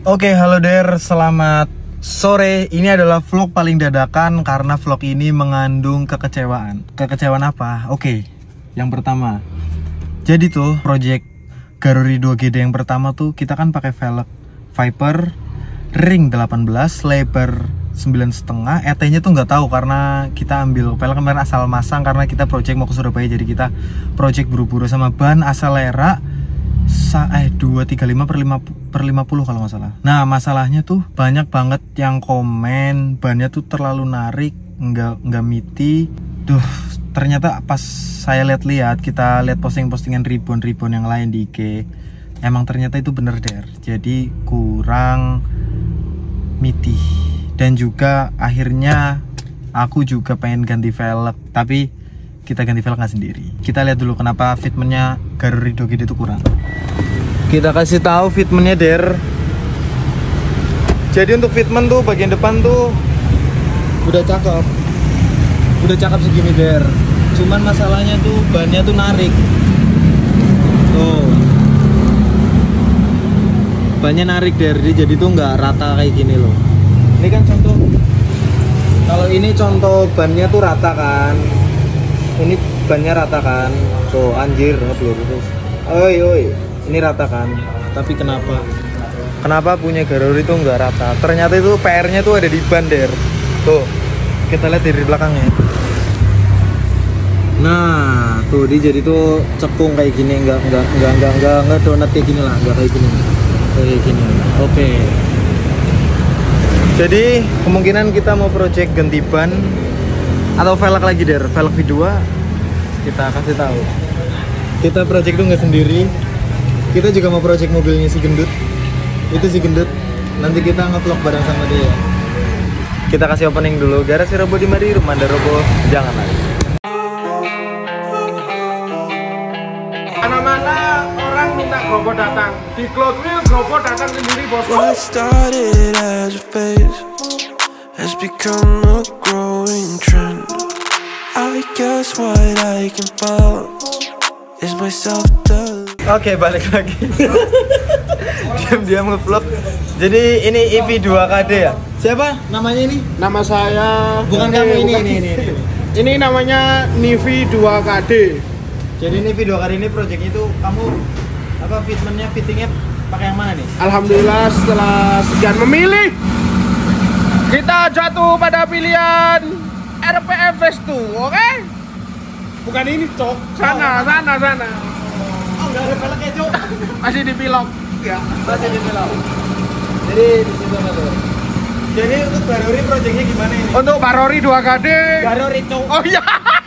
Oke, halo der, selamat sore. Ini adalah vlog paling dadakan karena vlog ini mengandung kekecewaan. Kekecewaan apa? Oke, yang pertama. Jadi tuh project Garori 2GD yang pertama tuh kita kan pakai velg Viper ring 18, lebar 9,5. ET-nya tuh nggak tahu karena kita ambil velg kemarin asal masang karena kita project mau ke Surabaya, jadi kita project buru-buru sama ban Acelera 235 per 50 kalau nggak salah. Nah masalahnya tuh banyak banget yang komen bannya tuh terlalu narik, nggak miti. Duh, ternyata pas saya lihat kita lihat postingan ribbon yang lain di IG, emang ternyata itu bener der. Jadi kurang miti dan juga akhirnya aku juga pengen ganti velg, tapi kita ganti velg nggak sendiri. Kita lihat dulu kenapa fitmentnya Garori 2GD itu kurang. Kita kasih tahu fitmentnya der. Jadi untuk fitment tuh bagian depan tuh udah cakep segini der. Cuman masalahnya tuh bannya tuh narik. Tuh, bannya narik der. Jadi tuh nggak rata kayak gini loh. Ini kan contoh. Kalau ini contoh bannya tuh rata kan. Ini bannya rata kan. Tuh anjir, terus. Oi. Ini rata kan, tapi kenapa punya Garori itu nggak rata? Ternyata itu PR-nya tuh ada di ban der. Tuh, kita lihat dari belakangnya. Nah, tuh dia jadi tuh cekung kayak gini, nggak donat kayak gini lah, nggak kayak gini. Oke. Jadi kemungkinan kita mau project ganti ban atau velg lagi der, velg V2. Kita kasih tahu. Kita project tuh nggak sendiri. Kita juga mau project mobilnya si gendut. Itu si gendut. Nanti kita nge-vlog bareng sama dia. Kita kasih opening dulu. Garasi Robo di mari, rumah Anda Robo, jangan lagi. Mana-mana orang minta Grobo datang. Di Cloud Wheel Grobo datang sendiri bosku. What started as a phase has become a growing trend. I guess what I can follow is myself the. Oke, balik lagi. Diam-diam nge-vlog. Jadi ini EV 2KD ya? Siapa namanya ini? Nama saya Bukan kamu ini. Ini namanya Nivi 2KD. Jadi ini V 2KD ini project itu kamu apa fittingnya pakai yang mana nih? Alhamdulillah setelah sekian memilih, kita jatuh pada pilihan RPM Phase 2, oke? Bukan ini, Cok. Sana. Oh, enggak ada velgnya, Cok. Masih dipilok. Ya, masih dipilok. Jadi di situ tuh. Jadi untuk Garori projectnya gimana ini? Untuk Garori 2KD. Garori, Cok. Oh iya.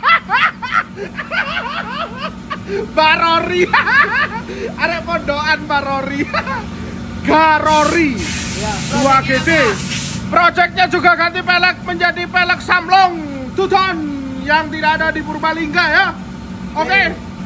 Barori. Arek pondokan Barori. Garori. Ya, 2GD. Projectnya juga ganti pelek menjadi pelek Samlong 2 ton yang tidak ada di Purbalingga ya. Oke.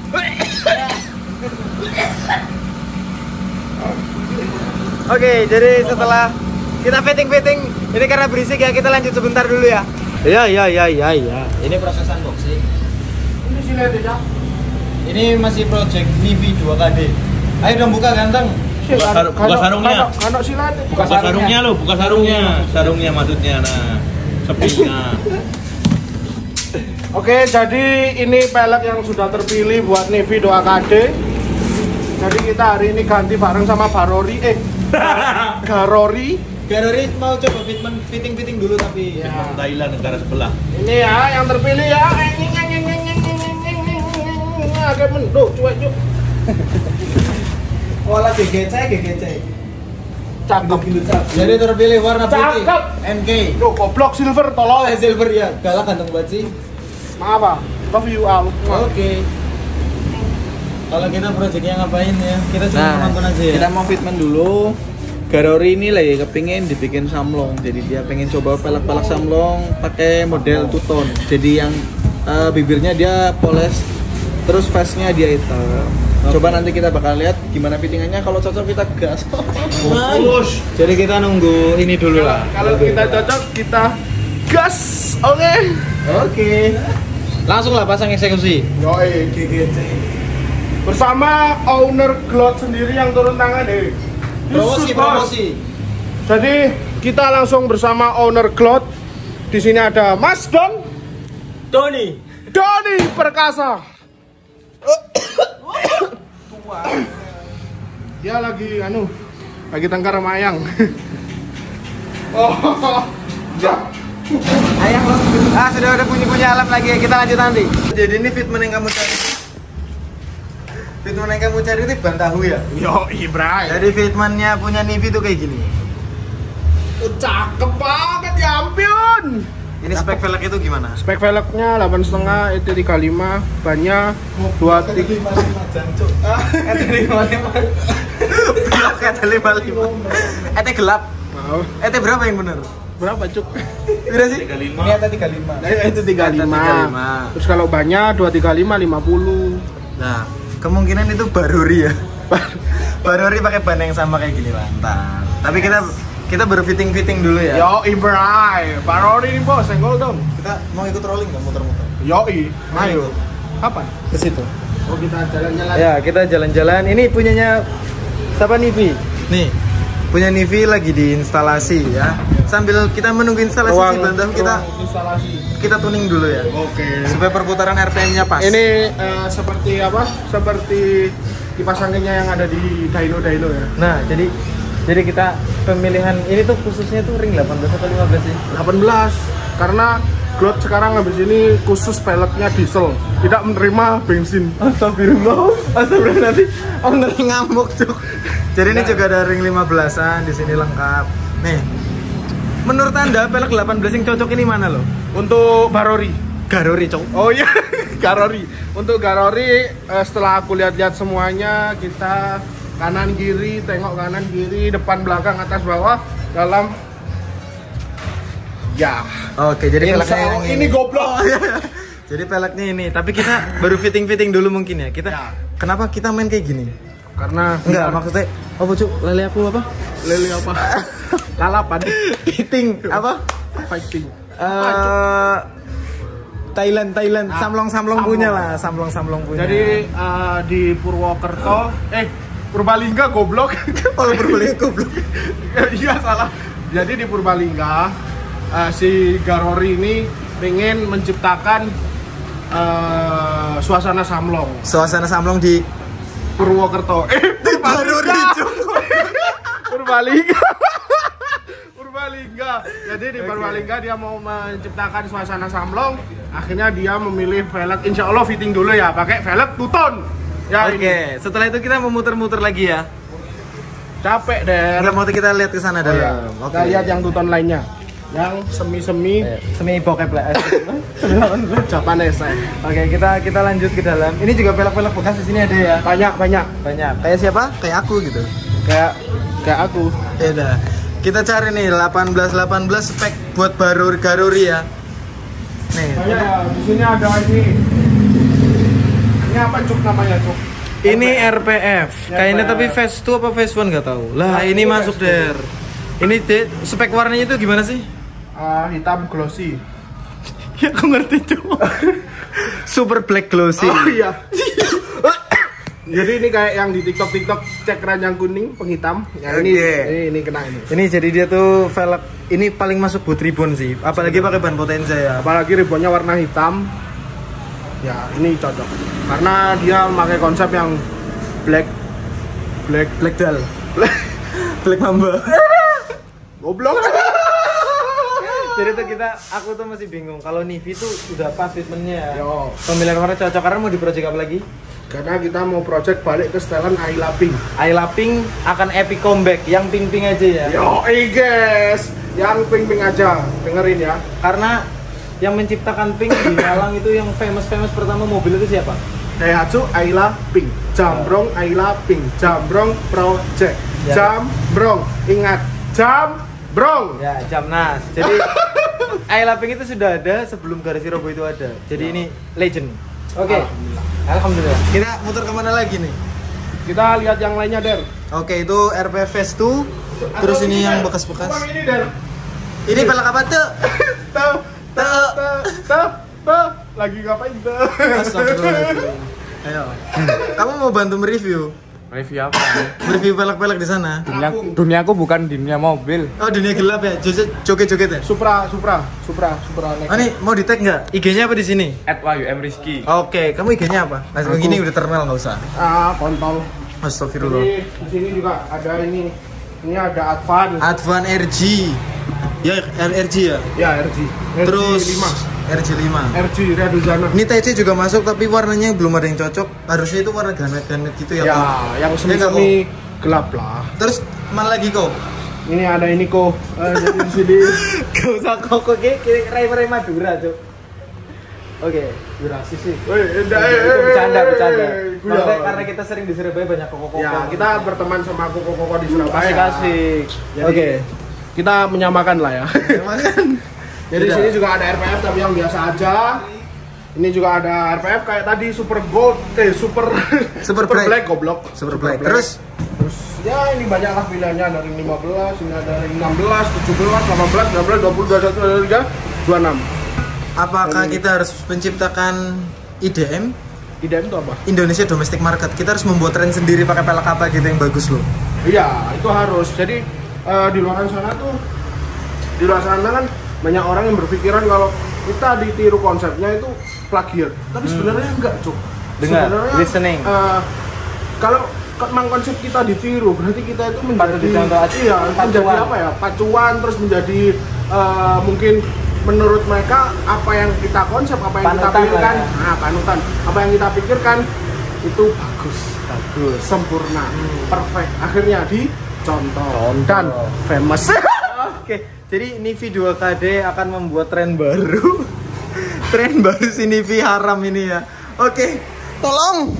Oke, jadi setelah kita fitting ini karena berisik ya, kita lanjut sebentar dulu ya. Iya. Ini proses unboxing. Ini silet ya. Ini masih project Nivi 2KD. Ayo dong buka ganteng. Buka sarungnya. Kano silet. Buka sarungnya lo, buka sarungnya. Sarungnya maksudnya, nah. Sepinya. Oke, jadi ini pelek yang sudah terpilih buat Nivi 2KD. Jadi kita hari ini ganti bareng sama Garori. Garori mau coba fitting dulu tapi ya. Thailand negara sebelah. Ini ya yang terpilih ya. Agak menduk, cuek. Wala GGC. Cakep. Jadi terpilih warna putih. Cakep. NK. Duh, goblok silver tolong. Silver ya. Galak ganteng banget sih. Maaf ah. Love you all. Oke. Kalau kita projectnya ngapain ya? Kita cuma nonton aja ya. Kita mau fitment dulu. Garori ini lagi kepingin dibikin Samlong. Jadi dia pengen coba pelek Samlong pakai model 2 ton. Jadi yang bibirnya dia poles, terus face-nya dia hitam. Coba nanti kita bakal lihat gimana fittingannya. Kalau cocok kita gas. Push. Jadi kita nunggu ini dulu lah. Kalau kita cocok kita gas. Oke. Langsung lah pasang eksekusi. Yoi, GGC. Bersama owner Glot sendiri yang turun tangan deh. Promosi. Jadi kita langsung bersama owner Glot. Di sini ada Mas Doni. Doni Perkasa. Dia lagi lagi tengkar sama Ayang. Oh, ya. Ayang loh. Sudah ada bunyi-bunyi alam lagi. Kita lanjut nanti. Jadi ini fitment yang kamu cari. Fitment yang kamu cari itu ban tahu ya? Yo, Ibra. Jadi fitmentnya punya Nivi tuh kayak gini. Cakep banget ya ampun. Ini spek velg itu gimana? Spek velgnya 8,5 ET 35, bannya 23. ET 55. ET gelap. Wow. ET berapa yang benar? Berapa cuk? Berapa sih? 35. Ini ET 35. Itu 35. Terus kalau bannya 235 50. Nah, kemungkinan itu barori ya. Barori pakai ban yang sama kayak gini mantap. Tapi kita baru fitting dulu ya. Yo, Ibrai. Barori nih bos, senggol dong. Kita mau ikut rolling nggak muter-muter? Yoi, ayo. Kapan? Ke situ. Oh, kita jalan-jalan. Ya, kita jalan-jalan. Ini punyanya siapa Nivi? Nih, punya Nivi lagi diinstalasi ya. Sambil kita menunggu instalasi si Bantahu kita tuning dulu ya. Oke. Supaya perputaran RPM-nya pas. Ini seperti apa? Seperti kipas anginnya yang ada di dyno ya. Nah, jadi kita pemilihan ini tuh khususnya tuh ring 18 atau 15 sih? 18. Karena Glot sekarang habis ini khusus peleknya diesel, tidak menerima bensin. Astagfirullah nanti owner ngamuk cuk. Jadi ini juga ada ring 15-an di sini lengkap. Nih, menurut Anda pelek 18 yang cocok ini mana loh? Untuk Barori. Garori cok. Oh iya, Garori. Untuk Garori setelah aku lihat-lihat semuanya, kita kanan kiri, tengok kanan kiri, depan belakang atas bawah dalam ya. Oke, jadi peleknya ini goblok. Jadi peleknya ini, tapi kita baru fitting dulu mungkin ya. Kenapa kita main kayak gini? Karena Maksudnya apa cuk? Lele aku apa? Lele apa? Lalapan. Fitting apa? Fighting. Thailand samlong punya lah, samlong punya. Jadi di Purwokerto Purbalingga goblok. Oh, Purbalingga goblok. Iya salah. Jadi di Purbalingga si Garori ini pengen menciptakan suasana samlong. Suasana samlong di Purwokerto. Di Garori. Purbalingga. Jadi di Purbalingga dia mau menciptakan suasana samlong. Akhirnya dia memilih velg. Insya Allah fitting dulu ya, pakai velg Tuton. Ya, Oke. Setelah itu kita mau muter-muter lagi ya. Capek deh. Mau kita lihat ke sana dalam. Kita lihat yang Tuton lainnya. Yang semi bokep lah. Japanese. Oke, kita lanjut ke dalam. Ini juga pelek-pelek bekas di sini ada ya. Banyak. Kayak siapa? Kayak aku gitu. Kayak aku. Ya udah. Kita cari nih 18 spek buat Garori ya. Nih. Di sini ada ini. Ini apa cuk namanya cuk? Ini RPF. Kayaknya tapi phase 2 apa phase 1 nggak tahu. Lah, ini masuk der. Ini spek warnanya itu gimana sih? Hitam glossy. Ya aku ngerti cuk. Super black glossy. Oh iya. Jadi ini kayak yang di TikTok cek ranjang kuning penghitam. Ya, ini kena ini. Ini jadi dia tuh velg ini paling masuk buat ribbon sih. Apalagi pakai ban Potenza ya. Apalagi ribbonnya warna hitam. Ya, ini cocok. Karena dia memakai konsep yang black dal. Black mamba. Goblok. Jadi tuh aku tuh masih bingung kalau Nivi tuh udah pas fitmentnya. Yo. Pemilihan warna cocok. Karena mau di project apa lagi? Karena kita mau project balik ke setelan Ayla Pink. Ayla Pink akan epic comeback, yang pink aja ya. Yo, guys, yang pink aja, dengerin ya. Karena yang menciptakan pink di Malang itu yang famous pertama mobil itu siapa? Daihatsu Ayla Pink, Jambrong Ayla Pink, Jambrong Project, Ya. Jambrong, ingat Jambrong. Ya, Jamnas. Jadi Ayla Pink itu sudah ada sebelum Garasi Robo itu ada. Jadi ini legend. Oke. Alhamdulillah. Kita muter kemana lagi nih? Kita lihat yang lainnya, Der. Oke, itu RP Phase 2. Terus ini yang bekas-bekas. Ini, Der. Ini pelek apa tuh? Tuh. Lagi ngapain tuh? Astagfirullahaladzim. Ayo. Kamu mau bantu mereview? Review apa? Review pelek-pelek di sana. Duniaku bukan dunia mobil. Oh, dunia gelap ya. Joget-joget ya. Supra. Oh, nih mau di tag nggak? IG-nya apa di sini? @YUM Rizky. Oke, kamu IG-nya apa? Langsung gini udah terkenal nggak usah. Kontol. Astagfirullah. Di sini juga ada ini. Ini ada Advan. Advan RG. Ya, RG ya. Ya, RG. Terus 5. RG5. RG Reduzana. Ini TC juga masuk tapi warnanya belum ada yang cocok. Harusnya itu warna ganet-ganet gitu ya. Ya, Kok? yang Ya, nggak, semi gelap lah. Terus mana lagi kok? Ini ada ini kok. Jadi di sini Gak usah kok kayak rai Madura, Cuk. Oke, durasi sih. Bercanda. Maksudnya karena kita sering di Surabaya banyak koko-koko. Ya, kita berteman sama koko-koko di Surabaya. Asik. Oke. Kita menyamakan lah ya. Jadi di sini juga ada RPF tapi yang biasa aja. Ini juga ada RPF kayak tadi Super Gold, Super Black goblok. Super Black. Terus ya ini banyak lah pilihannya dari 15, ini ada dari 16, 17, 18, 19, 20, 21, 23, 26. apakah kita harus menciptakan IDM? IDM itu apa? Indonesia Domestic Market. Kita harus membuat tren sendiri pakai pelek apa gitu yang bagus loh. Iya, itu harus. Jadi di luar sana kan banyak orang yang berpikiran kalau kita ditiru konsepnya itu plagiat. Tapi sebenarnya enggak, Cuk. Dengar, Sebenarnya listening. Kalau memang konsep kita ditiru, berarti kita itu menjadi dicontoh aja. iya, menjadi apa ya? Pacuan, terus menjadi mungkin menurut mereka apa yang kita konsep, apa yang Panutan kita pikirkan, lah ya. panutan. Apa yang kita pikirkan itu bagus, sempurna, perfect. Akhirnya dicontoh dan famous. Oke, jadi Nivi 2KD akan membuat tren baru. Tren baru si Nivi haram ini ya. Oke, tolong.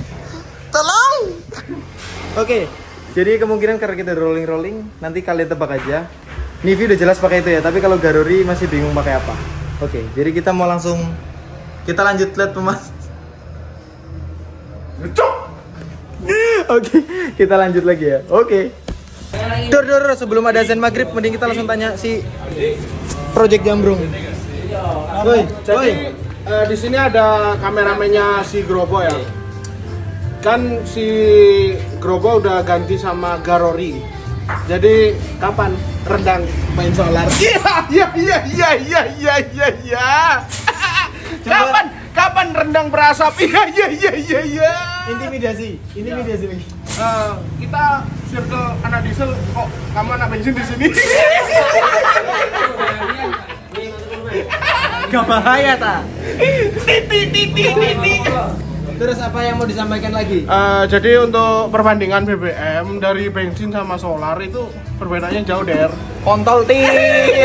Oke, jadi kemungkinan karena kita rolling, nanti kalian tebak aja. Nivi udah jelas pakai itu ya, tapi kalau Garori masih bingung pakai apa. Oke, jadi kita mau langsung kita lanjut lihat pemas. Oke, kita lanjut lagi ya. Oke. Dor, sebelum ada azan maghrib, mending kita langsung tanya si Project Jambrung. Woi. Di sini ada kameramennya si Grobo ya. Kan si Grobo udah ganti sama Garori. Jadi kapan rendang main solar? Iya. Kapan rendang berasap? Iya. Intimidasi lagi. Kita circle anak diesel kok kamu anak bensin di sini. Gak bahaya ta? Titi. Terus apa yang mau disampaikan lagi? Jadi untuk perbandingan BBM dari bensin sama solar itu perbedaannya jauh der. Kontol tit.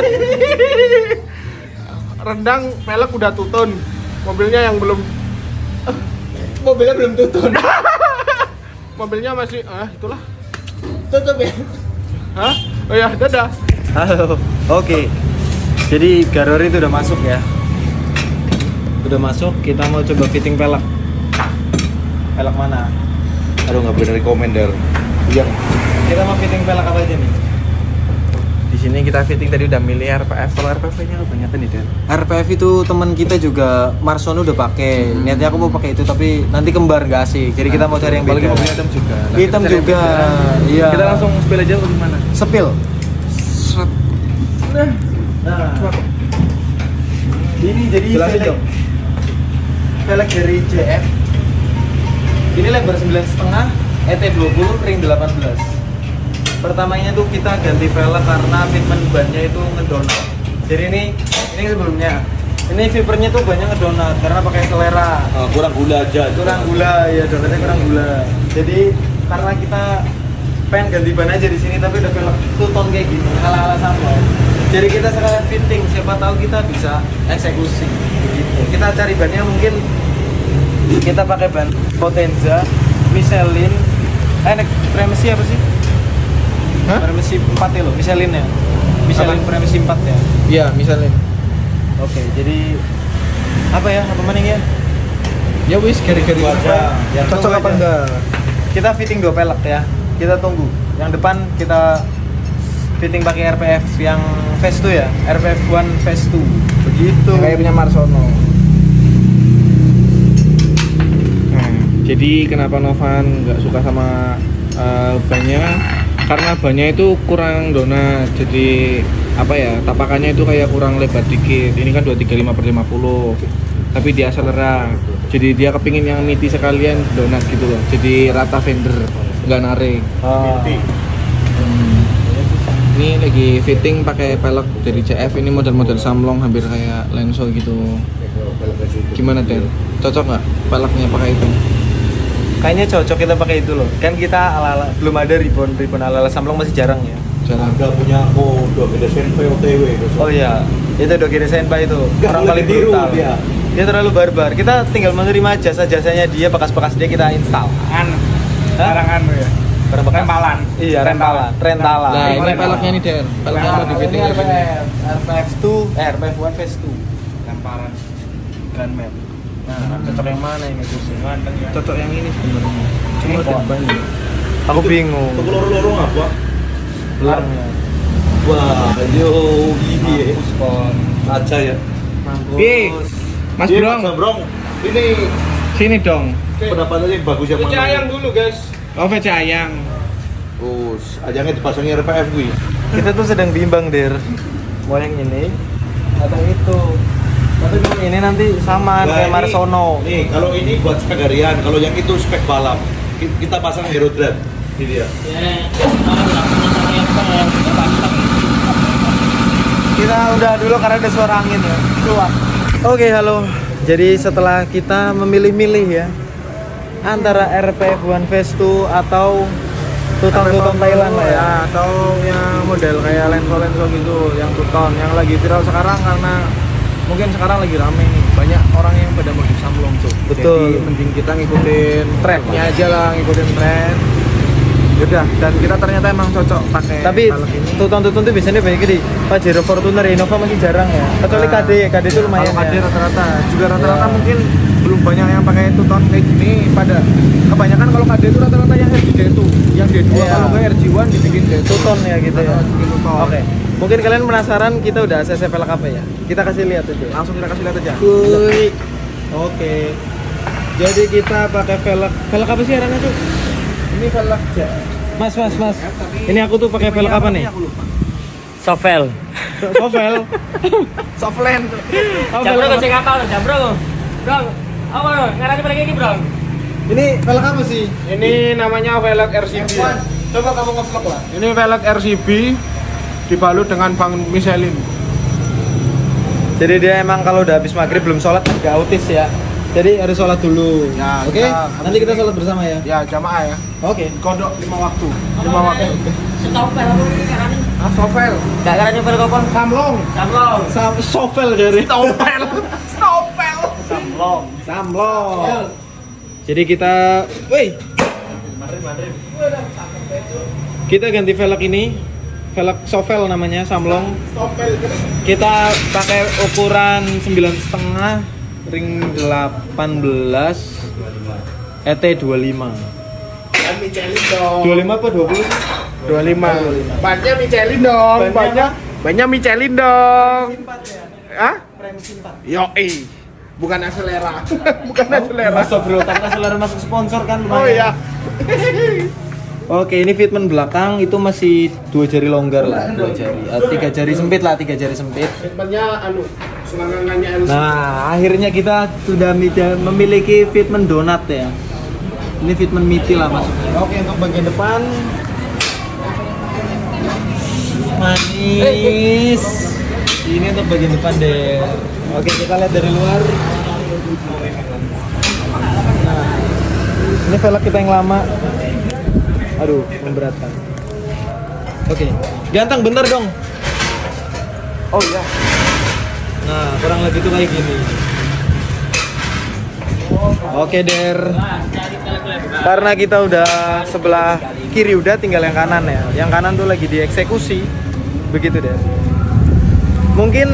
Rendang pelek udah tutun, mobilnya yang belum. Mobilnya belum tutun. Mobilnya masih itulah. Tutup ya. Hah? Oh ya, dadah. Halo. Oke. Jadi Garori itu udah masuk ya. Udah masuk, kita mau coba fitting pelek. Pelek mana? Aduh, nggak bener rekomender. Yang Kita mau fitting pelek apa aja nih? Di sini kita fitting tadi udah milih RPF. Kalau RPF-nya kebanyakan nih Dan. RPF itu teman kita juga Marsono udah pakai. Niatnya aku mau pakai itu tapi nanti kembar nggak asik. Jadi kita mau cari yang apalagi beda. mobilnya hitam juga. Nah, Hitam kita cari yang juga. beda. Iya. Kita langsung spill aja atau gimana? Sepil. Nah. Ini jadi Jelasin pelek. dong. Pelek dari JF. Ini lebar 9,5, ET20, ring 18. Pertamanya tuh kita ganti velg karena fitment bannya itu ngedonat. Jadi ini sebelumnya. Ini vipernya tuh banyak ngedonat karena pakai selera. Kurang gula aja. Kurang gula, ya donatnya kurang gula. Jadi karena kita pengen ganti ban aja di sini tapi udah velg two-tone kayak gini, ala-ala sama. Jadi kita sekarang fitting, siapa tahu kita bisa eksekusi. Begitu. Kita cari bannya mungkin kita pakai ban Potenza, Michelin, Premesi apa sih? Hah? Premesi 4 ya loh, Michelin ya. Michelin Apa? Premesi 4 ya. Iya, misalnya. Oke, jadi apa ya? Apa maning ya? Ya wis, kira-kira aja. Yang cocok tunggu apa aja. enggak? Kita fitting 2 pelek ya. Kita tunggu. Yang depan kita fitting pakai RPF yang Phase 2 ya. RPF 1 Phase 2. Begitu. Kayak punya Marsono. Jadi kenapa Novan nggak suka sama bannya karena bannya itu kurang donat, jadi apa ya, tapakannya itu kayak kurang lebar dikit. Ini kan 235/50, tapi dia selera, jadi dia kepingin yang meaty sekalian donat gitu loh, jadi rata fender, nggak narik. Ini lagi fitting pakai pelek dari CF, ini model-model Samlong hampir kayak Lenso gitu. Gimana Den? Cocok nggak peleknya pakai itu? Kayaknya cocok kita pakai itu loh. Kan kita ala-ala belum ada ribbon ala-ala Samlong, masih jarang ya. Jarang. Udah punya dua beda senpai OTW. Oh iya, itu Dokire Senpai itu orang paling brutal. Dia terlalu barbar. Kita tinggal menerima jasa-jasanya dia, bekas-bekas dia kita install. Barang anu ya. Rempalan. Iya, rentalan. Nah, ini peleknya nih Den. Peleknya mau di fitting kayak gini. RPF1 Phase 2. Lemparan. Grand Map. Nah, cocok yang mana ini Gus? Cocok yang ini sebenarnya. Cuma depan. Aku bingung. Tuh lorong apa? Belangnya. Wah, yo gini. Spon. Aja ya. Mampus. Mas Iya, Brong, Mas Brong. Ini sini dong. pendapatnya yang bagus yang mana? Ayang dulu guys. Oh, VC Ayang. Terus ajangnya dipasangi RPF gue. Kita tuh sedang bimbang, Der. Mau yang ini atau itu? Tapi yang ini nanti sama kayak Marsono. Nih, kalau ini buat Sagarian, kalau yang itu spek balap. Kita pasang Hero Drive. Ini dia. Kita udah dulu karena ada suara angin ya. Keluar. Oke, halo. Jadi setelah kita memilih-milih ya antara RPF1 Phase 2 atau Tuton Thailand lah ya, atau yang model kayak lenso gitu, yang Tuton yang lagi viral sekarang karena mungkin sekarang lagi rame nih, banyak orang yang pada modif Samlong tuh. Betul. Jadi mending kita ngikutin trennya aja lah, ngikutin tren. Yaudah, dan kita ternyata emang cocok pakai tapi velg ini. Tuton tuh biasanya banyak di Pajero, Fortuner, Innova masih jarang ya. Kecuali KD itu lumayan. Kalau KD ya. rata-rata juga rata-rata Ya. mungkin belum banyak yang pakai Tuton kayak gini. Pada kebanyakan kalau KD itu rata-rata yang RGD itu, yang D2 Iya. kalau nggak RG1 dibikin D2. Tuton ya gitu ya. Bikin Tuton. Oke. Mungkin kalian penasaran kita udah ACC velg apa ya? Kita kasih lihat aja. Langsung kita kasih lihat aja. Kuy. Oke. Jadi kita pakai velg apa sih arahnya tuh? Ini velg Mas. Ini aku tuh pakai velg apa nih? Sovel. Sovel. Softland. Oh, Jambro velg kok apa? sing kapal Jambro. Bro. Apa bro? Ngarani mereka iki, Bro? Ini velg apa sih? Ini namanya velg RCB. ya. Coba kamu nge-vlog lah. Ini velg RCB dibalut dengan Bang Michelin. Jadi dia emang kalau udah habis maghrib belum sholat agak autis ya. Jadi harus sholat dulu. Ya, Oke. kita Nanti kita sholat bersama ya. Ya, jamaah ya. Oke. Kodok 5 waktu. 5 waktu. Setopel apa iki ngarani? Ah, Sovel. Gak ngarani velg apa? Samlong. Jambro. Sovel dari. Stopel. Stopel. Samlong. Jadi kita, kita ganti velg ini, velg Sovel namanya, Samlong. Kita pakai ukuran 9,5 ring 18 ET25. Ban Michelin dong. 25 apa 20? 25. Bannya Michelin dong. Bannya Michelin dong. Hah? Yo, bukan Acelera. Bukan Acelera. Masuk bro, karena selera masuk sponsor kan lumayan. Oh iya. Oke, ini fitment belakang itu masih 2 jari longgar lah, 2 jari. 3 jari sempit lah, 3 jari sempit. Fitmentnya selangkangannya LC. Nah, akhirnya kita sudah memiliki fitment donat ya. Ini fitment miti lah maksudnya. Oke, untuk bagian depan manis. Ini untuk bagian depan deh. Oke, kita lihat dari luar. Nah, ini velg kita yang lama. Aduh, memberatkan. Oke, ganteng bentar dong. Oh iya. Nah, kurang lebih tuh kayak gini. Oke, Der. Karena kita udah sebelah kiri udah, tinggal yang kanan ya. Yang kanan tuh lagi dieksekusi. Begitu, Der. Mungkin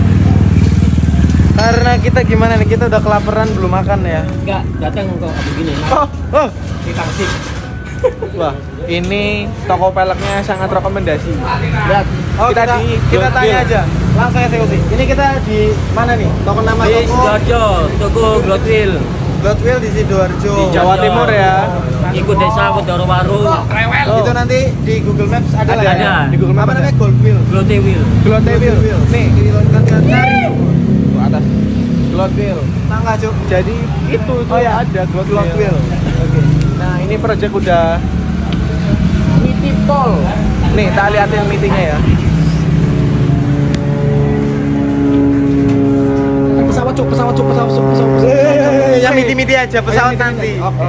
karena kita gimana nih, kita udah kelaparan belum makan ya. Enggak, datang kok begini. Oh, Kita kasih. wah, Ini toko peleknya sangat rekomendasi. Lihat. oh kita tanya aja. Langsung eksekusi. Ini kita di mana nih? Toko nama Di toko Sidoarjo, toko Glotwheel. Glotwheel di Sidoarjo. Di Jawa Sidoarjo. Timur ya. ikut desa, ikut waru. Itu nanti di Google Maps ada lah ya? Ada. Di Google Maps apa namanya? Gold Wheel. Glote wheel. Glote Wheel. Nih, kan cari tuh atas. Glote Wheel. Tangga, Cuk. Jadi itu tuh ya ada Glote Wheel. Oke. Nah, ini project udah meeting tol. Nih, tak liatin meetingnya ya. Pesawat. Yang miti-miti aja, pesawat nanti. Oke.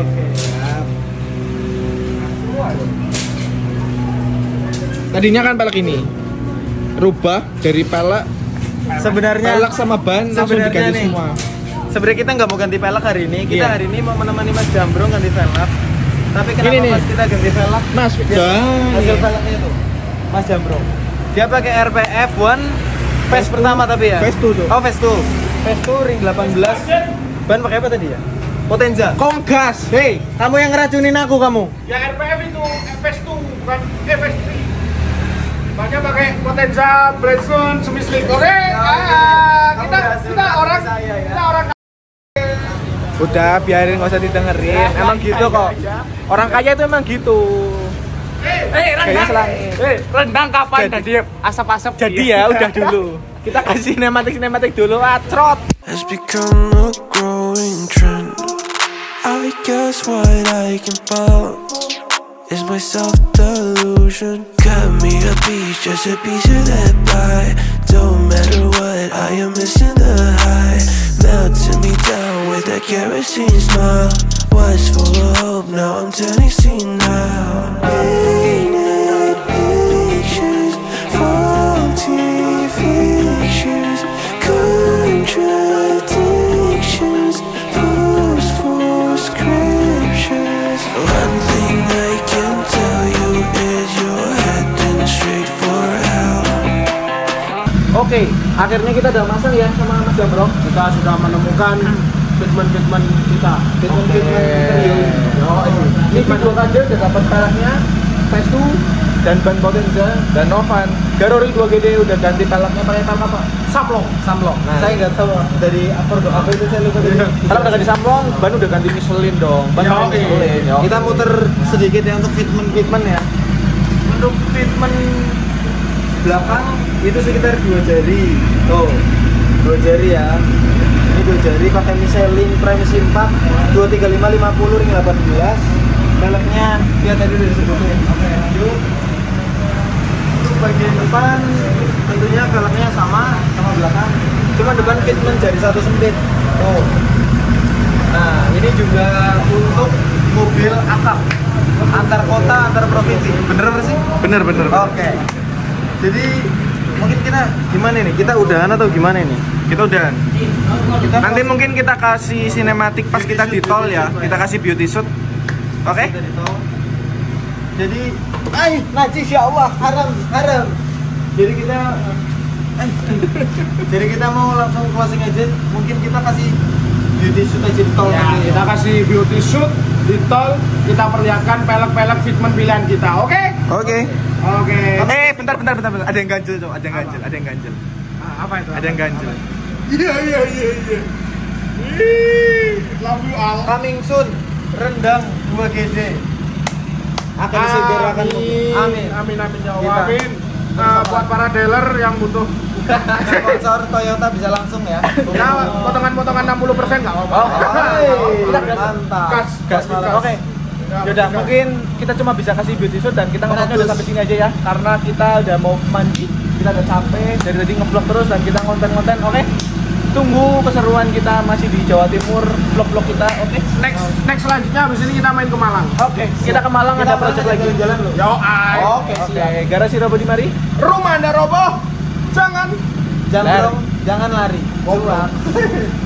Tadinya kan pelek ini rubah dari pelek Sebenarnya sama ban langsung sebenarnya diganti nih, semua. sebenarnya kita nggak mau ganti velg hari ini. Kita Iya. hari ini mau menemani Mas Jambrong ganti velg. Tapi kenapa Ini nih. pas kita ganti velg? Mas, Hasil velgnya itu Mas Jambrong. Dia pakai RPF 1 phase pertama tapi ya. Phase 2 tuh. Oh, phase 2. Phase 2 ring 18. Ban pakai apa tadi ya? Potenza. Konggas. Hei, kamu yang ngeracunin aku kamu. Ya RPF itu FS2 bukan FS3. Banyak pakai Potenza, Blackstone, Semislik. Oke, kita orang Udah biarin nggak usah didengerin. Emang gitu kok. Orang kaya itu emang gitu. Kayaknya selangit. Rendang kapan Jadi- tadi asap-asap? Jadi ya udah dulu. Kita kasih sinematik dulu. Acrot. has become a growing trend. I guess what I can follow is my self-delusion. Cut me a piece, just a piece of that pie. Don't matter what, I am missing the high. Melting me down with that kerosene smile. Was full of hope, now I'm turning senile. Painted pictures, faulty fixtures, contradictions, post for scriptures. One thing I can tell you is you're heading straight for hell. Oke, akhirnya kita udah masang ya sama Mas Jambrong. kita sudah menemukan fitment kita. Fitment interior. Ini video kader udah dapat peleknya, phase 2 dan ban Potenza dan Novan. Garori 2GD udah ganti peleknya pakai pelek apa? Samlong. Nah, Saya nggak tahu dari apa itu saya lupa tadi. kalau udah ganti samlong, ban udah ganti Michelin dong. Ban Yo, ganti Michelin. Yo. Kita muter sedikit ya untuk fitment ya. Untuk fitment belakang itu sekitar 2 jari. Tuh, 2 jari ya. Ini 2 jari pakai Michelin Primacy 4 235/50 ring 18. Velgnya dia tadi udah disebutin. Oke, lanjut. Untuk bagian depan tentunya velgnya sama belakang. Cuma depan fitment jari 1 sempit. Tuh. Nah, ini juga untuk mobil akap antar kota, antar provinsi. Bener apa sih? Bener. Oke. Jadi mungkin kita gimana nih? Kita udahan atau gimana ini? Kita udah. Kita Nanti mungkin kita kasih sinematik pas kita di tol ya. Kita kasih beauty shoot. Oke? Jadi, najis ya Allah, haram. Jadi kita jadi kita mau langsung closing aja. Mungkin kita kasih beauty shoot aja di tol Ya, nanti. kita kasih beauty shoot di tol. Kita perlihatkan pelek-pelek fitment pilihan kita. Oke? Oke. Oke. Bentar. Ada yang ganjel, Cok. Ada yang ganjel. Apa itu? Ada yang ganjel. Iya. Love you all. Coming soon, rendang 2GD akan disegerakan. Amin. Amin ya Kita. Allah. Amin. Buat para dealer yang butuh Sponsor Toyota bisa langsung ya. ya potongan 60% nggak apa-apa. Mantap. Gas. Oke. Yaudah, mungkin kita cuma bisa kasih beauty shoot dan kita ngomongnya udah sampai sini aja ya. Karena kita udah mau mandi, kita udah capek dari tadi nge-vlog terus dan kita konten-konten. Oke. Tunggu keseruan kita masih di Jawa Timur, vlog-vlog kita. Oke. Next selanjutnya habis ini kita main ke Malang. Oke. Kita ke Malang ada project lagi. Jalan loh. Yo, ay. Oke, Oke. siap. Garasi Robo di mari. Rumah Anda roboh. Jangan Jambrong, jangan lari. Curang.